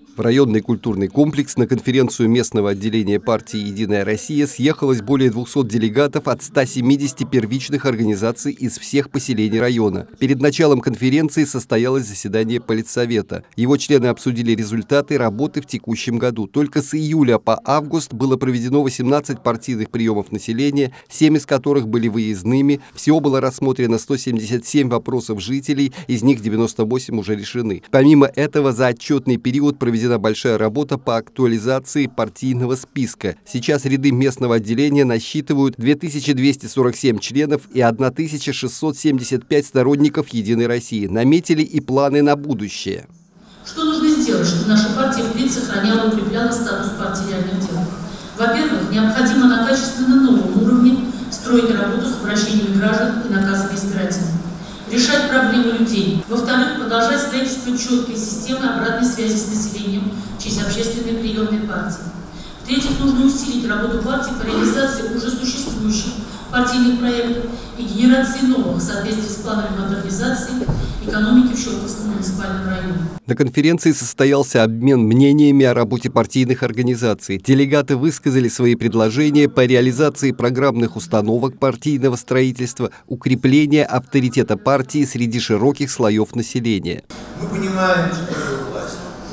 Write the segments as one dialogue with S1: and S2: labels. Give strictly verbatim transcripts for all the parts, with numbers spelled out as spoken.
S1: В районный культурный комплекс на конференцию местного отделения партии «Единая Россия» съехалось более двухсот делегатов от ста семидесяти первичных организаций из всех поселений района. Перед началом конференции состоялось заседание политсовета. Его члены обсудили результаты работы в текущем году. Только с июля по август было проведено восемнадцать партийных приемов населения, семь из которых были выездными. Всего было рассмотрено сто семьдесят семь вопросов жителей, из них девяносто восемь уже решены. Помимо этого, за отчетный период проведена большая работа по актуализации партийного списка. Сейчас ряды местного отделения насчитывают две тысячи двести сорок семь членов и тысяча шестьсот семьдесят пять сторонников «Единой России». Наметили и планы на будущее.
S2: Что нужно сделать, чтобы наша партия впредь сохраняла и укрепляла статус партии реальных дел? Во-первых, необходимо на качественно новом уровне строить работу с обращением граждан и наказами избирателей. Решать проблемы людей. Во-вторых, продолжать строительство четкой системы обратной связи с населением через общественные приемные партии. В-третьих, нужно усилить работу партии по реализации уже существующих партийных проектов и генерации новых в соответствии с планами модернизации экономики в Щелковском муниципальном районе.
S1: На конференции состоялся обмен мнениями о работе партийных организаций. Делегаты высказали свои предложения по реализации программных установок партийного строительства, укрепления авторитета партии среди широких слоев населения.
S3: Мы понимаем, что такое власть.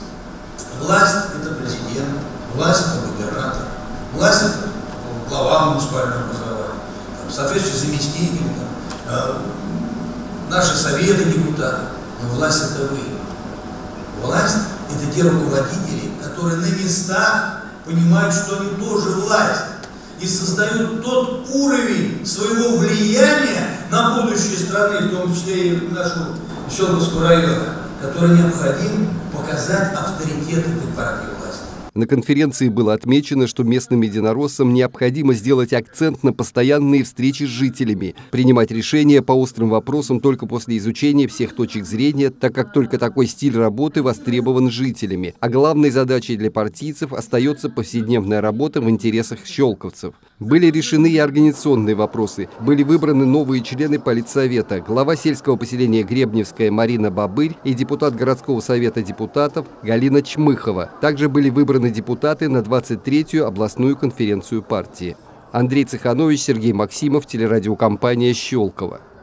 S3: Власть – это президент, власть – это губернатор, власть – это глава муниципального образования, в соответствии заместитель, там, наши советы депутаты, но власть – это вы. Власть – это те руководители, которые на местах понимают, что они тоже власть, и создают тот уровень своего влияния на будущее страны, в том числе и нашего Щелковского района, который необходим показать авторитет этой партии власти.
S1: На конференции было отмечено, что местным единороссам необходимо сделать акцент на постоянные встречи с жителями, принимать решения по острым вопросам только после изучения всех точек зрения, так как только такой стиль работы востребован жителями. А главной задачей для партийцев остается повседневная работа в интересах щелковцев. Были решены и организационные вопросы. Были выбраны новые члены политсовета, глава сельского поселения Гребневская Марина Бобырь и депутат городского совета депутатов Галина Чмыхова. Также были выбраны депутаты на двадцать третью областную конференцию партии. Андрей Цеханович, Сергей Максимов, телерадиокомпания «Щелково».